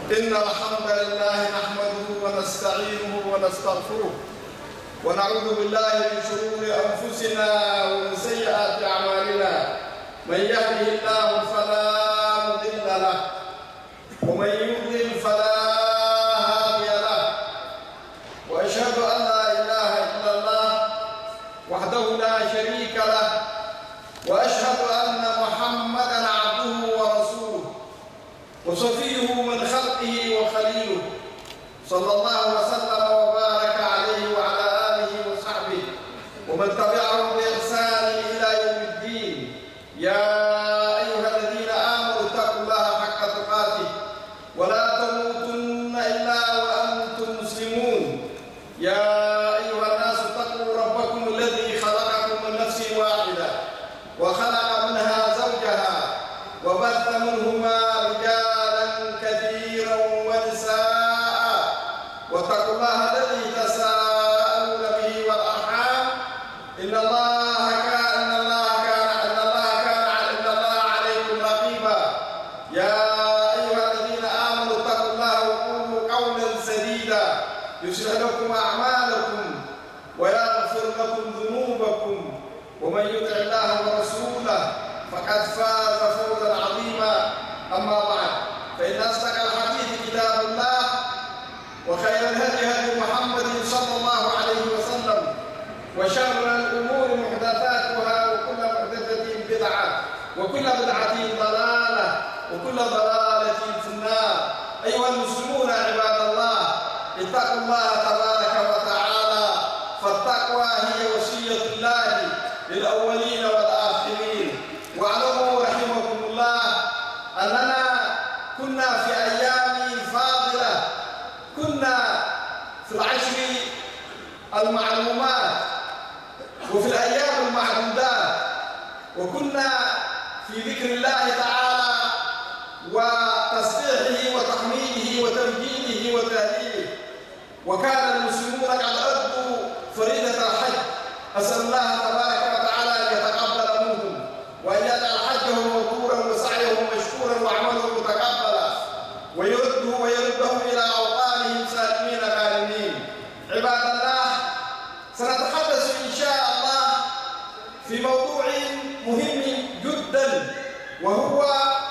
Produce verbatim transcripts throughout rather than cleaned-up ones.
إن الحمد لله نحمده ونستعينه ونستغفره ونعوذ بالله من شرور أنفسنا ومن سيئات أعمالنا. من يهده الله فلا مضل له ومن يضلل فلا هادي له، وأشهد أن لا إله إلا الله وحده لا شريك له، وأشهد أن محمدًا عبده ورسوله وصفيه من خلقه وخليله، صلى الله وسلم وبارك عليه وعلى آله وصحبه ومن تبعهم بإحسان إلى يوم الدين. يا أيها الذين آمنوا اتقوا الله حق تقاته ولا تموتن إلا وأنتم مسلمون. يا أيها الناس اتقوا ربكم الذي خلقكم من نفس واحدة وخلق منها زوجها وبث منهما رجالا كثيرا ونساء، واتقوا الله الذي تساءلون به والأرحام إن الله كان إن الله كان إن الله كان إن الله عليكم رقيبا. يا أيها الذين آمنوا اتقوا الله وقولوا قولا سديدا يصلح لكم أعمالكم ويغفر لكم ذنوبكم، ومن يطع الله ورسوله فقد فاز فوزا عظيما. أما بعد، فإن أصدق الحديث كتاب الله، وخير الهدي هدي محمد صلى الله عليه وسلم، وشر الأمور محدثاتها، وكل محدثة بدعة، وكل بدعة ضلالة، وكل ضلالة في النار. أيها المسلمون عباد الله، اتقوا الله تبارك وتعالى، فالتقوى هي وصية الله للأولين والآخرين. واعلموا رحمكم الله أننا كنا في أيام فاضلة، كنا في العشر المعلومات وفي الأيام المعدودات، وكنا في ذكر الله تعالى وتسبيحه وتحميده وتمجيده وتهليله، وكان المسلمون قد أدوا فريضة الحج. أسأل الله تبارك وتعالى أن يتقبل منهم وأن يجعل حجهم مبرورا وسعيهم مشكورا وعملهم متقبلا، ويرده ويردهم إلى أوطانهم سالمين غانمين. عباد الله، سنتحدث إن شاء الله في موضوع مهم جدا، وهو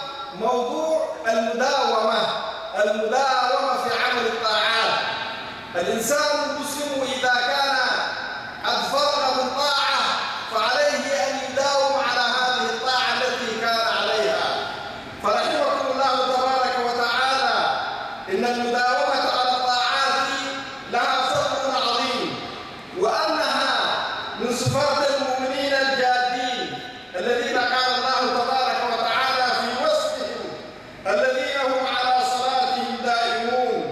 موضوع المداومة المداومة في عمل الطاعات. الإنسان المسلم إذا كان قد فرغ من طاعة فعليه أن يداوم على هذه الطاعة التي كان عليها. فرحمكم الله تبارك وتعالى إن المداومة على الطاعات لها فضل عظيم، وأنها من صفات المؤمنين الجادين الذين قال الله تبارك وتعالى في وصفهم الذين هم على صلاتهم دائمون.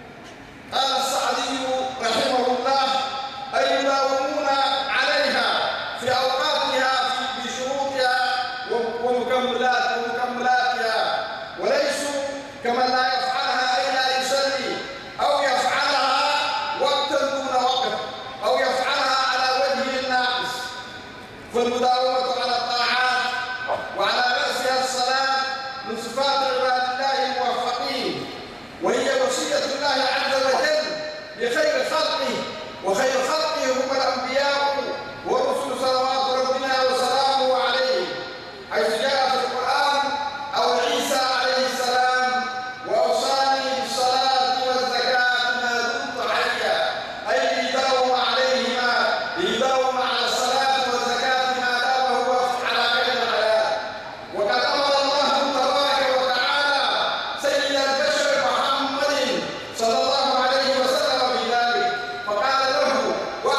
قال السعدي رحمه الله: أي يداومون عليها في أوقاتها بشروطها ومكملات ومكملاتها، وليسوا كمن لا يفعلها أي لا يصلي أو يفعلها وقتا دون وقت أو يفعلها على وجه ناقص. فالمداومة على الطاعات وعلى رأسها الصلاة من صفات عباد الله الموفقين، وهي وصية الله عز وجل لخير خلقه، وخير خلقه هم الأنبياء والرسل صلوات ربنا وسلامه عليه، حيث جاء في القرآن: أو عيسى عليه السلام: وأوصاني بالصلاة والزكاة ما دمت حيا، أي ليداوم عليهما، ليداوم على الصلاة والزكاة ما دام هو على قيد الحياة. وقد أمر الله تبارك وتعالى سيد البشر محمد صلى الله عليه وسلم بذلك، فقال له: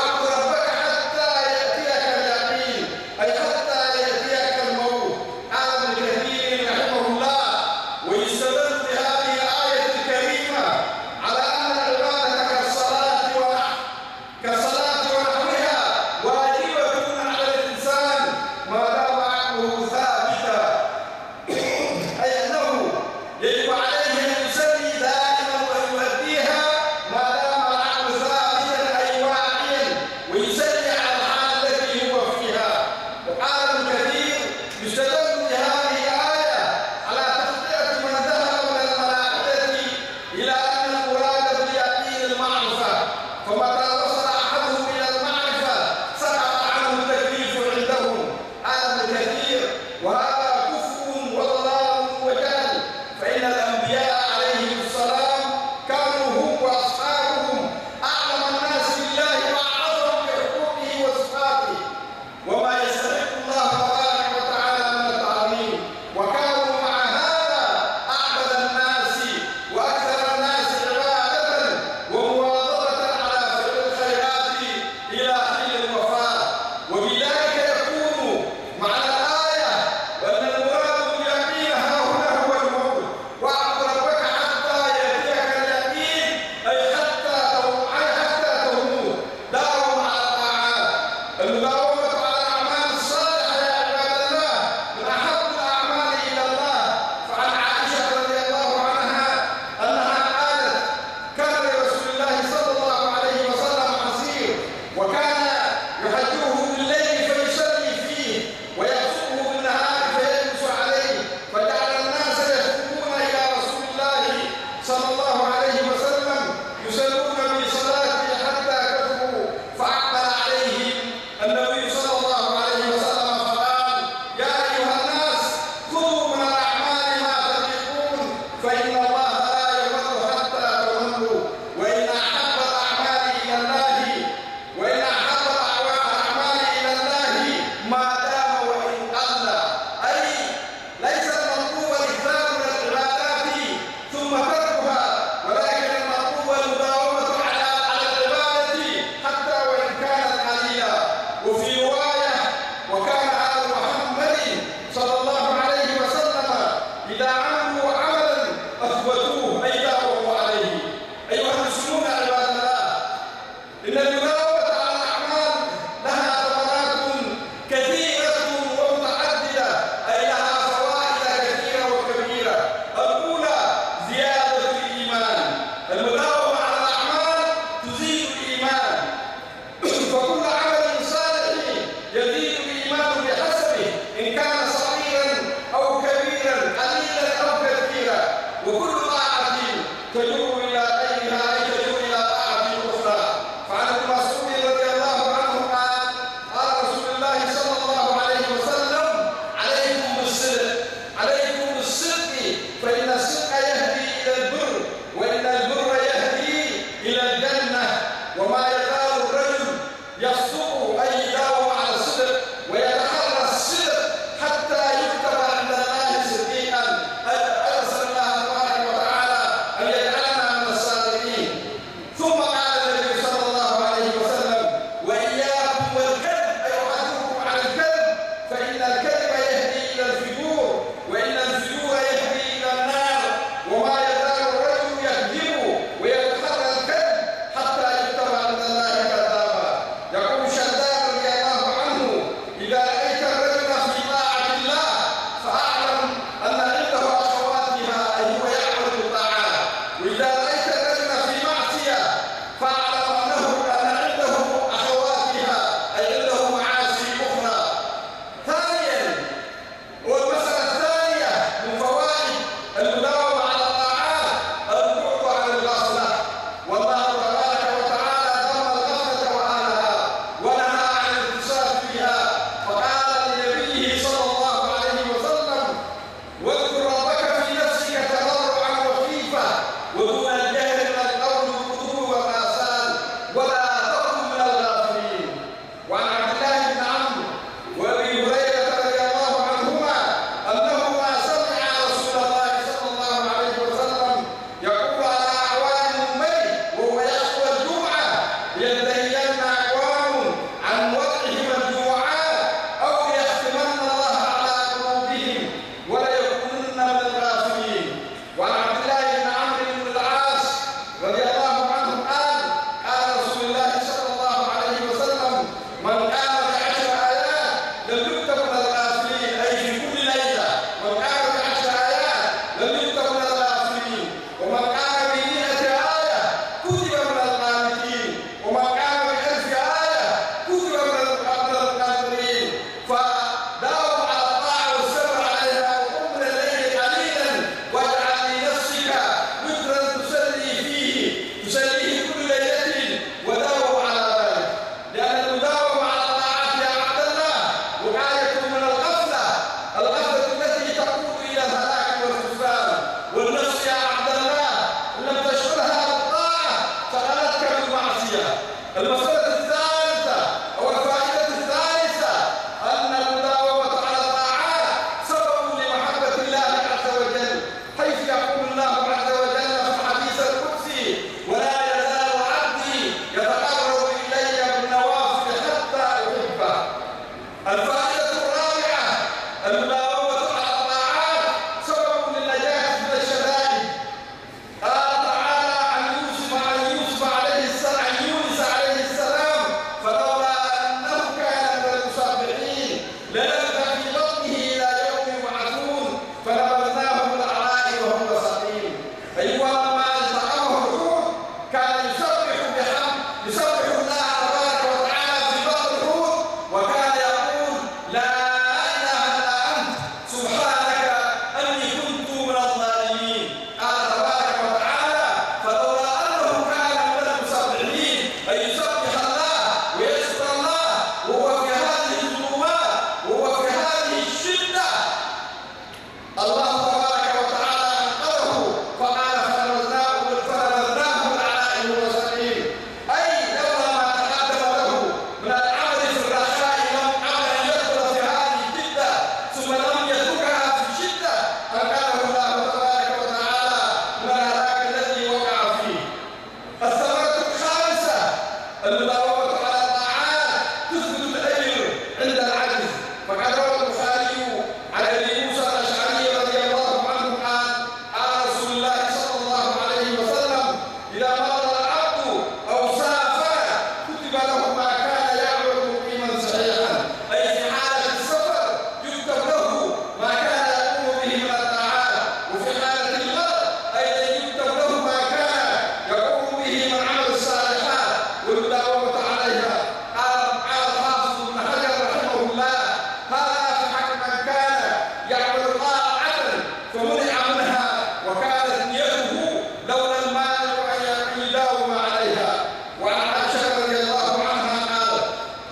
المداومة على الطاعات سبب للنجاة من الشدائد. قال تعالى عن يوسف عن يوسف عليه السلام عن يونس عليه السلام: فلولا أنه كان من المسبحين للبث في بطنه إلى يوم يبعثون فنبذناه بالعراء وهو سقيم. أيوة، لما التقمه الحوت كان يسبح بحمد يسبح الله تبارك وتعالى في بطن الحوت، وكان يقول: لا إله إلا أنت سبحانك أني كنت من الظالمين. قال تبارك وتعالى: فلولا أنه كان من المسبحين، أي يسبح الله ويشكر الله وهو في هذه الظلمات وهو في هذه الشدة، الله تبارك وتعالى أنقذه فقال: فنبذناه فنبذناه بالعراء وهو سقيم. أي لولا ما تقدم له من العمل في الرخاء لم قبل أن يدخل في هذه الشدة ثم لم يتركها في الشدة أنقذه الله تبارك وتعالى من الهلاك الذي وقع فيه. الثمرة الخامسة: المداومة على الطاعات تثبت الأجر عند العجز. فقد روى البخاري عن أبي موسى الأشعري رضي الله عنه قال: قال رسول الله صلى الله عليه وسلم: إذا مرض العبد أو سافر كتب له ما كان يعمل مقيما صحيحا. أي في حالة السفر يكتب له ما كان يقوم به من الطاعات، وفي حالة المرض أيضا يكتب له ما كان يقوم به من عمل الصالحات والمداومة عليها. قال قال الحافظ ابن حجر رحمه الله: هذا في حق من كان يعمل طاعة فمنع منها وكانت نيته لولا المانع أن يداوم عليها. وعن عائشة رضي الله عنها قالت: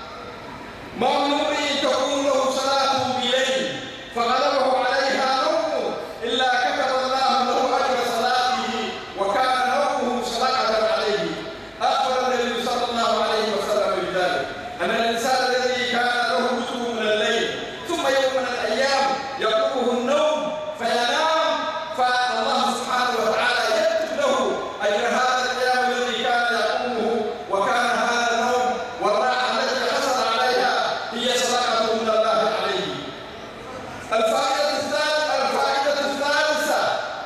ما من امرئ تكون له صلاة بليل فغلبه عليها نوم إلا كتب الله له أجر صلاته وكان نومه صدقة عليه. أخبر النبي صلى الله عليه وسلم بذلك أن الإنسان الذي كان له وتر من الليل ثم يوم من الأيام يقومه النوم فينام، فالله سبحانه وتعالى يكتب له أجر هذا القيام الذي كان يقومه، وكان هذا النوم والراحة التي حصل عليها هي صدقة من الله عليه. الفائدة الثالثة الفائدة الثالثة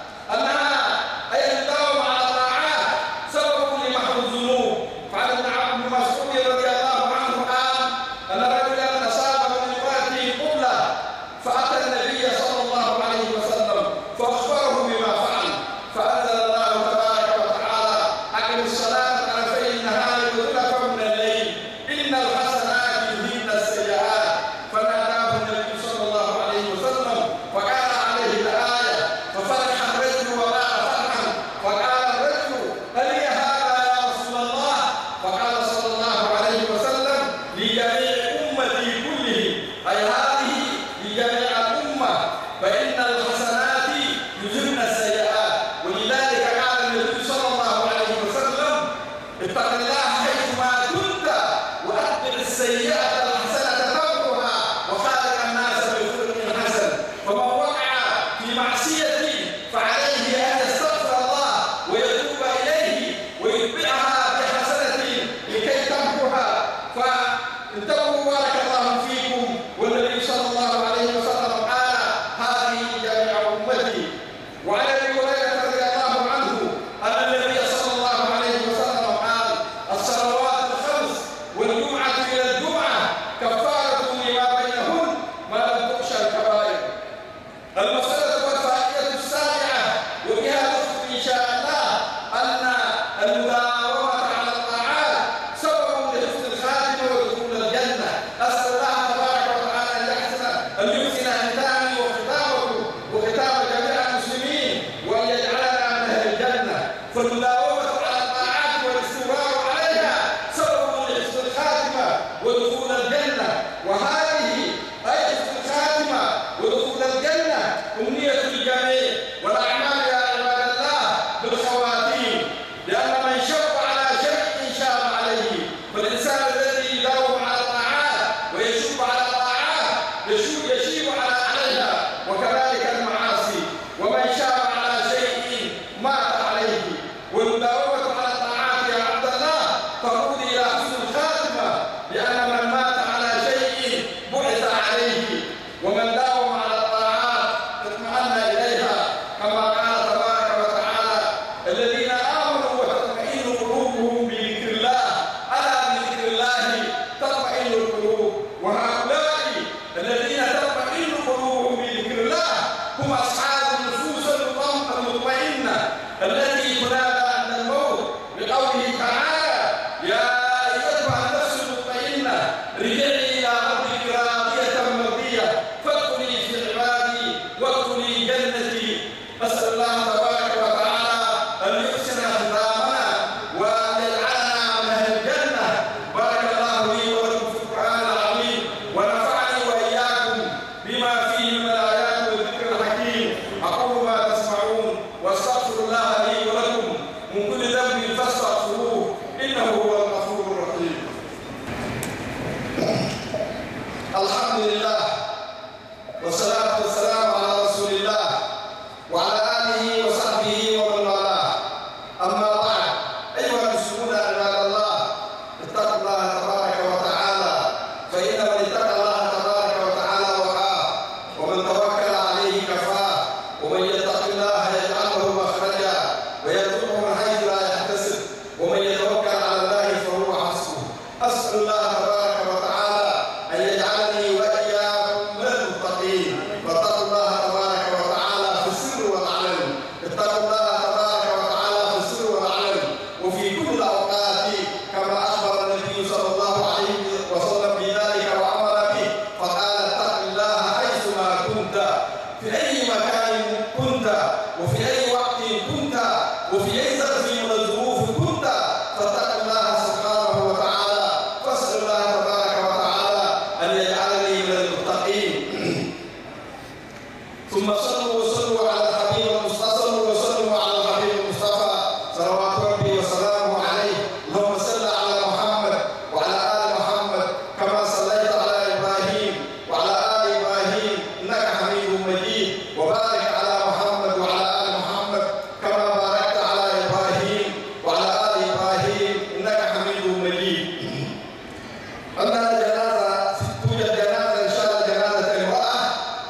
أنها أي الدوام على الطاعات سبب لمحو الذنوب. فعن ابن مسعود رضي الله عنه قال: أن رجلا أصاب من امرأته قبلة فأتى النبي صلى الله عليه وسلم فأخبره بما فعل، فأنزل الله تبارك وتعالى: أقم الصلاة طرفي النهار وزلفا من الليل إن الحسنات يذهبن السيئات. فناداه النبي صلى الله عليه وسلم فقال عليه الآية، ففرح الرجل وقال فرحا، فقال الرجل: ألي هذا يا رسول الله؟ فقال صلى الله عليه وسلم: لجميع أمتي كلهم، أي هذه لجميع الأمة، فإن الحسنات يذهبن السيئات. ولذلك قال النبي صلى الله عليه وسلم: اتق الله حيثما كنت وأتبع السيئة الحسنة تمحها وخالق الناس بخلق حسن. فمن وقع في معصية فعليه أن يستغفر الله ويتوب إليه ويتبعها بحسنة لكي تمحها. فانتبهوا بارك الله فيكم. والنبي صلى الله عليه وسلم قال: هذه جميع أمتي. وعن أبي هريرة رضي الله عنه أن النبي صلى الله عليه وسلم قال: الصلوات الخمس والجمعة إلى الجمعة كفارة لما بينهن ما لم تخشى الكبائر. المسألة والفائدة السابعة وبها نختم إن شاء الله أن المداومة على الطاعات سبب لحسن الخاتمة ودخول الجنة. أسأل الله تبارك وتعالى أن يحسن أن يحسن ختامي وختامكم وختام جميع المسلمين وأن يجعلنا من أهل الجنة. فالمداومة على الطاعات والاستمرار عليها سبب لحسن الخاتمة ودخول الجنة. وهذه أي حسن الخاتمة ودخول الجنة أمنية الجميع، والأعمال يا عباد الله بالخواتيم، لأن من شب على شيء شاب عليه. فالإنسان الذي يداوم على الطاعات ويشب على الطاعات يشيب يشيب على عليها، وكذلك المعاصي. ومن شاب على شيء مات عليه. والمداومة على الطاعات يا عبد الله تقود إلى حسن الخاتمة، لأن من مات على شيء بعث عليه، ومن داوم والصلاة والسلام على رسول الله وعلى آله وصحبه ومن والاه. أما بعد، أيها المسلمون عباد الله، اتقوا الله تبارك وتعالى، فإن من اتقى الله تبارك وتعالى وقاه، ومن توكل عليه كفاه، ومن يتق الله يجعل له مخرجا ويرزقه من حيث لا يحتسب، ومن يتوكل على الله فهو حسبه. أسأل الله تبارك وتعالى أن يجعلني وإياكم من المتقين. فاتقوا الله تبارك وتعالى في السر والعلن، اتقوا الله تبارك وتعالى في السر والعلن وفي كل الأوقات، كما أخبر النبي صلى الله عليه وسلم بذلك وأمر به، فقال: اتق الله حيثما كنت، في أي مكان كنت، وفي أي وقت كنت، وفي أي ظرف من الظروف كنت، فاتق الله سبحانه وتعالى. فاسأل الله تبارك وتعالى أن يجعلني من المتقين. ثم صلوا وسلموا على الحبيب المصطفى، صلوا وسلموا على الحبيب المصطفى صلوات ربي وسلامه عليه. اللهم صل على محمد وعلى آل محمد كما صليت على إبراهيم وعلى آل إبراهيم إنك حميد مجيد، وبارك على محمد وعلى آل محمد كما باركت على إبراهيم وعلى آل إبراهيم إنك حميد مجيد. عندنا جنازة، توجد جنازة إن شاء الله، جنازة المرأة،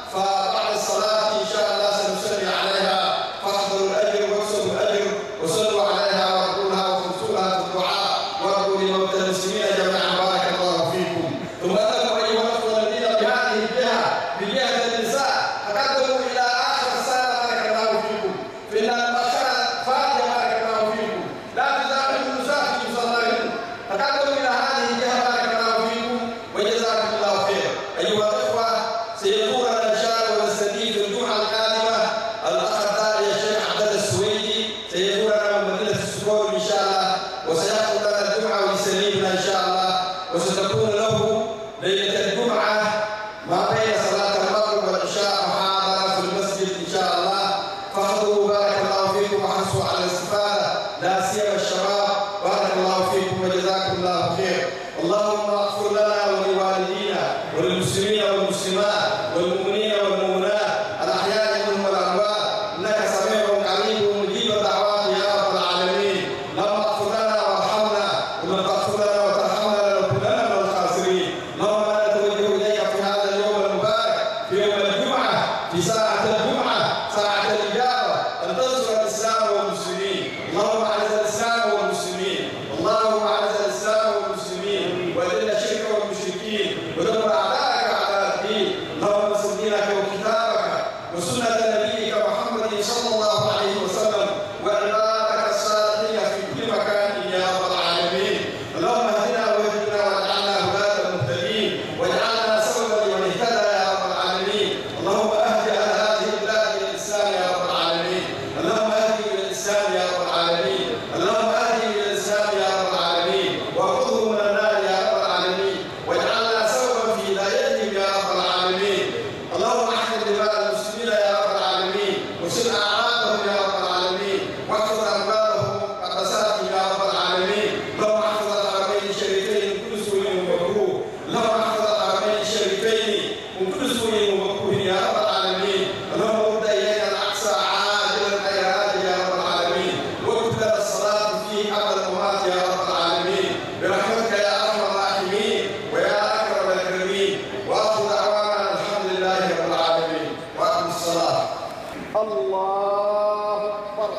فبعد الصلاة إن شاء الله سنصلي عليها، فاحضروا الأجر واكسبوا الأجر وصلوا عليها وارجوا لها وخلصوا لها في الدعاء، وارجوا لموتى المسلمين جميعا. بارك الله فيكم. ثم أنتم أيها الأخوة الذين بهذه الجهة، بجهة النساء، تقدموا إلى آخر السنة. بارك الله فيكم. فإن المؤخرة فاتحة. بارك الله فيكم. لا تزاحموا النساء في مصلىهن. تقدموا إلى هذه الجهة. بارك الله فيكم وجزاكم الله خير. أيها الأخوة، سيزورنا إن شاء الله ونستضيف الجمعة القادمة الأخ الداعية الشيخ عبد الله السويدي، سيزورنا من مدينة السكور إن شاء الله، وسيأخذ لنا الجمعة ويسلمنا إن شاء الله، وستكون له ليلة الجمعة ما بين صلاة المغرب والعشاء محاضرة في المسجد إن شاء الله، فاحضروا. بارك الله فيكم وحرصوا على الاستفادة، لا سيما الشباب. بارك الله فيكم وجزاكم الله خير. اللهم اغفر لنا ولوالدينا وللمسلمين والمسلمات والمؤمنين والمؤمنات الأحياء منهم والأموات، إنك سميع قريب مجيب الدعوات يا رب العالمين. اللهم اغفر لنا وارحمنا، ومن تغفر لنا وترحمنا لنكونن من الخاسرين. اللهم انا نتوجه إليك في هذا اليوم المبارك، في يوم الجمعة، في ساعة الجمعة، ساعة الإجابة، أن تنصر الإسلام والمسلمين. اللهم أعز الإسلام والمسلمين، اللهم أعز الإسلام والمسلمين، وأذل الشرك والمشركين، ودمر أعداءك أعداء الدين. اللهم انصر دينك وكتابك وسنة نبيك محمد صلى الله عليه وسلم وعبادك الصالحين في كل مكان يا رب العالمين. اللهم اهدنا واهدنا واجعلنا هداة المهتدين، واجعلنا سببا لمن اهتدى يا رب العالمين. اللهم اهد اهل هذه البلاد الى الاسلام يا رب العالمين. اللهم اهدي الى الاسلام يا رب العالمين. اللهم اهدي الى الاسلام يا رب العالمين، وانقذهم من النار يا رب العالمين، واجعلنا سببا في هدايتهم يا رب العالمين. اللهم احفظ دماء المسلمين يا رب العالمين، وسل اعراضهم يا رب العالمين، واحفظ اموالهم وقدساتهم يا رب العالمين. اللهم احفظ الحرمين الشريفين من كل سوء ومكروه. اللهم احفظ الحرمين الشريفين من كل سوء ومكروه يا رب العالمين. اللهم رد الينا الاقصى عاجلا غير عاجل يا رب العالمين، واكتب لنا الصلاه فيه قبل الممات يا رب العالمين، برحمتك يا ارحم الراحمين ويا اكرم الاكرمين. واخر دعوانا الحمد لله رب العالمين. واقم الصلاه. الله أكبر.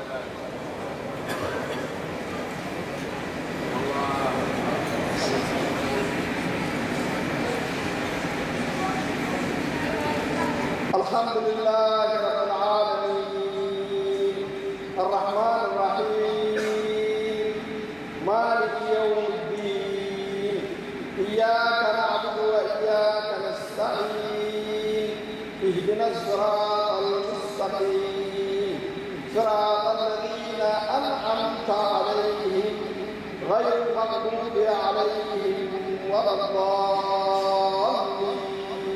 الحمد لله رب العالمين، الرحمن الرحيم، مالك يوم الدين، إياك نعبد وإياك نستعين، اهدنا الصراط المستقيم، صراط الذين أنعمت عليهم غير المغضوب عليهم ولا الضالين.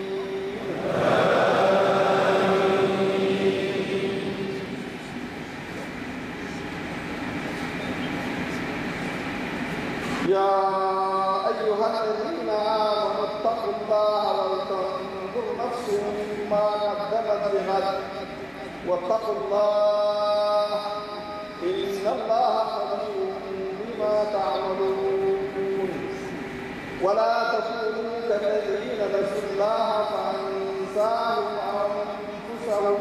يا أيها الذين آمنوا اتقوا الله ولتنظر نفس غد واتقوا الله إن الله خبير بما تعملون. ولا تكونوا كالذين نسوا الله فأنساهم أنفسهم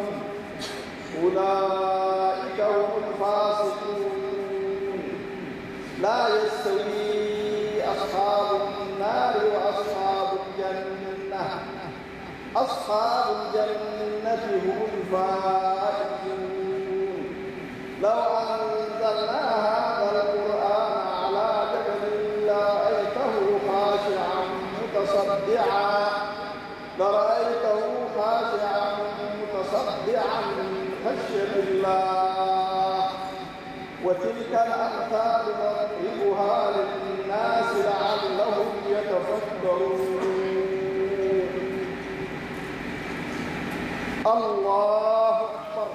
أولئك هم الفاسقون. لا يستوي أصحاب النار وأصحاب الجنة أصحاب الجنة هم الفائزون. لو أنزلنا هذا القرآن على جبل لرأيته خاشعا متصدعا لرأيته خاشعا متصدعا من خشية الله. وتلك الأمثال نضربها للناس لعلهم يتفكرون. الله أكبر.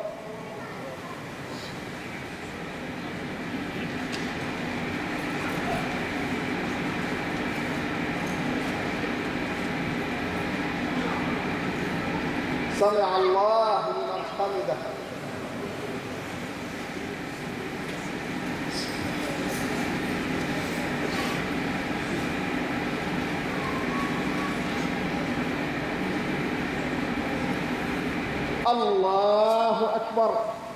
سمع الله لمن حمده. الله أكبر.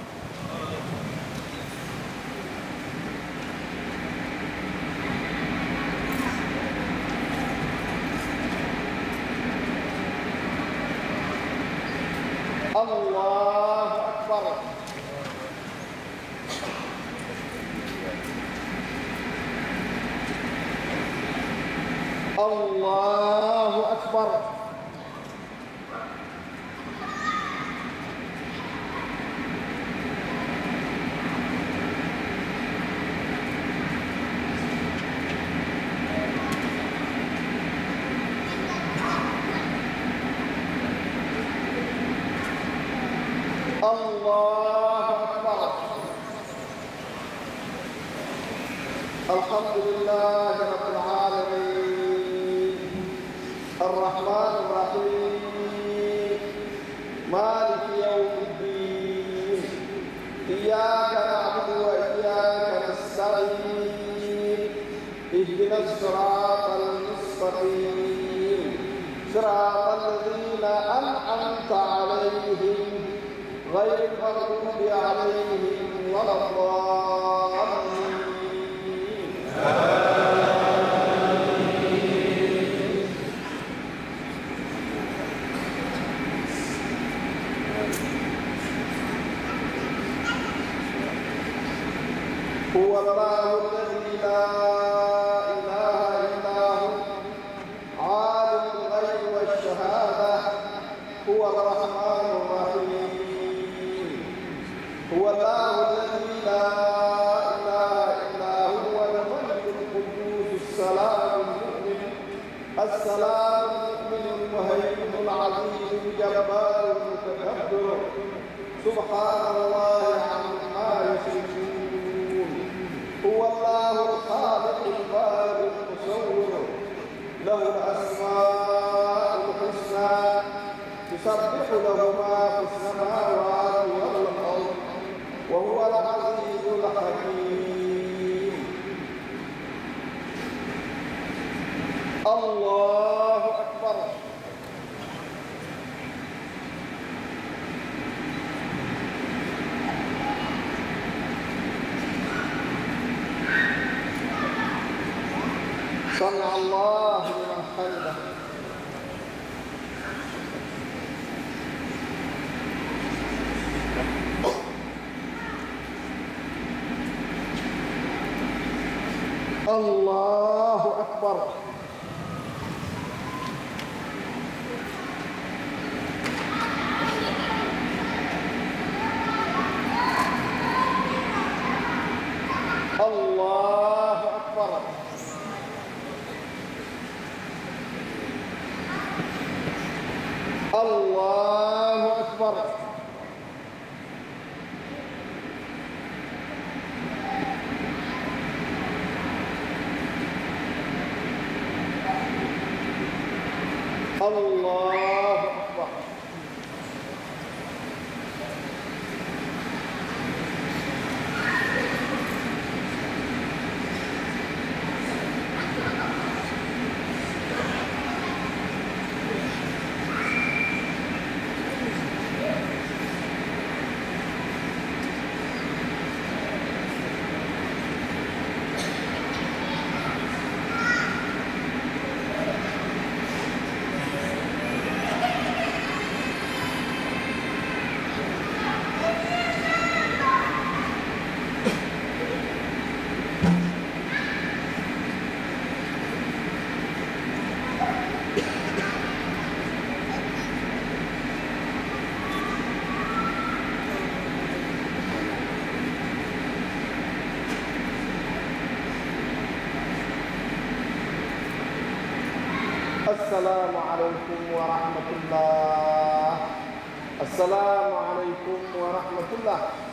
الله أكبر. الله أكبر. الله أكبر. الحمد لله رب العالمين الرحمن الرحيم مالك يوم الدين. إياك نعبد وإياك نستعين. اهدنا الصراط المستقيم صراط الذين أنعمت عليهم غير المغضوب عليهم ولا الضالين. هو الله الذي لا إله إلا هو عالم الغيب والشهادة هو الرحمن الرحيم. هو الله الذي لا إله إلا هو الملك القدوس السلام المؤمن السلام المؤمن المهيمن العزيز الجبار المتكبر سبحان الله عما يشركون. هو الله الخالق البارئ المصور له الأسماء الحسنى يسبح له ما في السماوات والأرض وهو العزيز الحكيم. الله أكبر. سمع الله لمن حمده. الله أكبر. الله أكبر. الله أكبر. الله أكبر. assalamu alaikum wa rahmatullah. Assalamu alaikum wa rahmatullah.